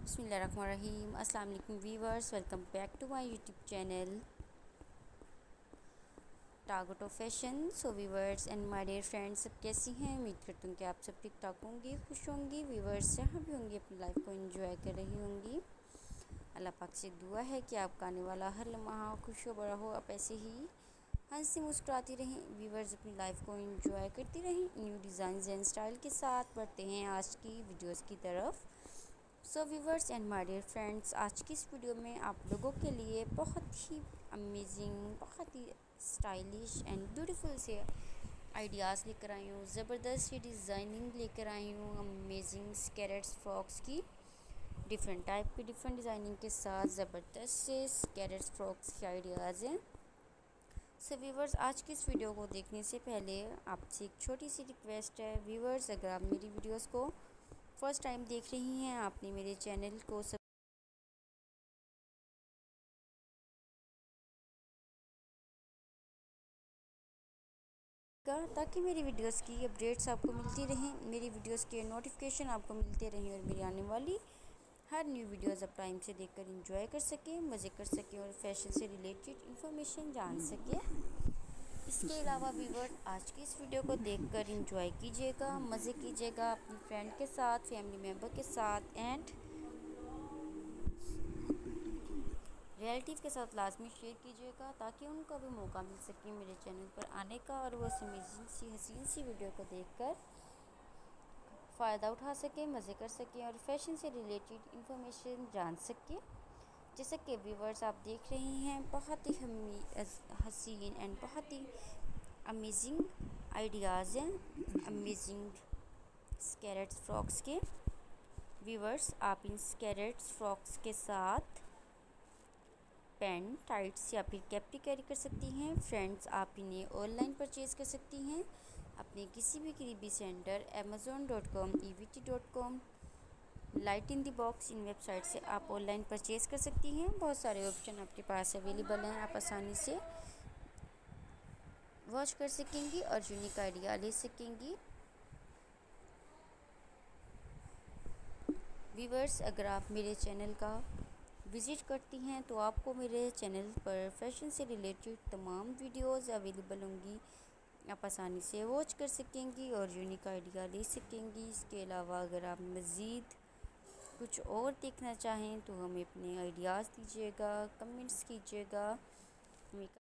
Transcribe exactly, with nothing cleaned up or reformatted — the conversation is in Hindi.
बिस्मिल्लाहिर्रहमानिर्रहीम। अस्सलाम वालेकुम viewers, welcome back to my YouTube channel टागोटो fashion. So viewers and my dear friends, सब कैसी हैं? उम्मीद करती हूँ कि आप सब ठीक ठाक होंगे, खुश होंगी। वीवर्स जहाँ भी होंगी अपनी लाइफ को एंजॉय कर रही होंगी। अल्लाह पाक से दुआ है कि आपका आने वाला हर लम्हा खुश हो बड़ा हो, आप ऐसे ही हंसी मुस्कुराती रहें। वीवर्स अपनी लाइफ को एंजॉय करती रहें न्यू डिज़ाइन एंड स्टाइल के साथ। बढ़ते हैं आज की वीडियोस की तरफ। So viewers and my dear friends, आज की इस वीडियो में आप लोगों के लिए बहुत ही अमेजिंग, बहुत ही स्टाइलिश एंड ब्यूटीफुल से आइडियाज़ लेकर आई हूँ। ज़बरदस्त ये डिज़ाइनिंग लेकर आई हूँ अमेजिंग स्कैरेट्स फ्रॉक्स की। डिफरेंट टाइप की डिफरेंट डिज़ाइनिंग के साथ ज़बरदस्त से स्कैरेट्स फ्रॉक्स के आइडियाज़ हैं। सो व्यूवर्स, आज की इस वीडियो को देखने से पहले आपसे एक छोटी सी रिक्वेस्ट है। व्यूवर्स, अगर आप मेरी वीडियोस को फर्स्ट टाइम देख रही हैं, आपने मेरे चैनल को सब ताकि मेरी वीडियोस की अपडेट्स आपको मिलती रहें, मेरी वीडियोस के नोटिफिकेशन आपको मिलते रहें और मेरी आने वाली हर न्यू वीडियोस आप टाइम से देखकर एंजॉय कर सकें, मज़े कर सकें और फैशन से रिलेटेड इन्फॉर्मेशन जान सकें। इसके अलावा व्यूअर, आज की इस वीडियो को देखकर एंजॉय कीजिएगा, मज़े कीजिएगा अपनी फ्रेंड के साथ, फैमिली मेम्बर के साथ एंड रिलेटिव के साथ लाजमी शेयर कीजिएगा, ताकि उनको भी मौका मिल सके मेरे चैनल पर आने का और वो अमेजिंग सी हसीन सी वीडियो को देखकर फ़ायदा उठा सके, मज़े कर सकें और फैशन से रिलेटेड इन्फॉर्मेशन जान सकें। जैसा कि व्यूवर्स आप देख रहे हैं, बहुत ही हसीन एंड बहुत ही अमेजिंग आइडियाज़ हैं अमेजिंग स्कैरेट्स फ्रॉक्स के। व्यूवर्स, आप इन स्कैरेट्स फ्रॉक्स के साथ पैंट, टाइट्स या फिर कैप्री कैरी कर सकती हैं। फ्रेंड्स, आप इन्हें ऑनलाइन परचेज़ कर सकती हैं अपने किसी भी करीबी centre Amazon dot com, E V T dot com, light in the box, इन वेबसाइट से आप ऑनलाइन परचेज़ कर सकती हैं। बहुत सारे ऑप्शन आपके पास अवेलेबल हैं, आप आसानी से वॉच कर सकेंगी और यूनिक आइडिया ले सकेंगी। व्यूवर्स, अगर आप मेरे चैनल का विज़िट करती हैं तो आपको मेरे चैनल पर फैशन से रिलेटेड तमाम वीडियोस अवेलेबल होंगी, आप आसानी से वॉच कर सकेंगी और यूनिक आइडिया ले सकेंगी। इसके अलावा अगर आप मज़ीद कुछ और देखना चाहें तो हमें अपने आइडियाज़ दीजिएगा, कमेंट्स कीजिएगा। हमें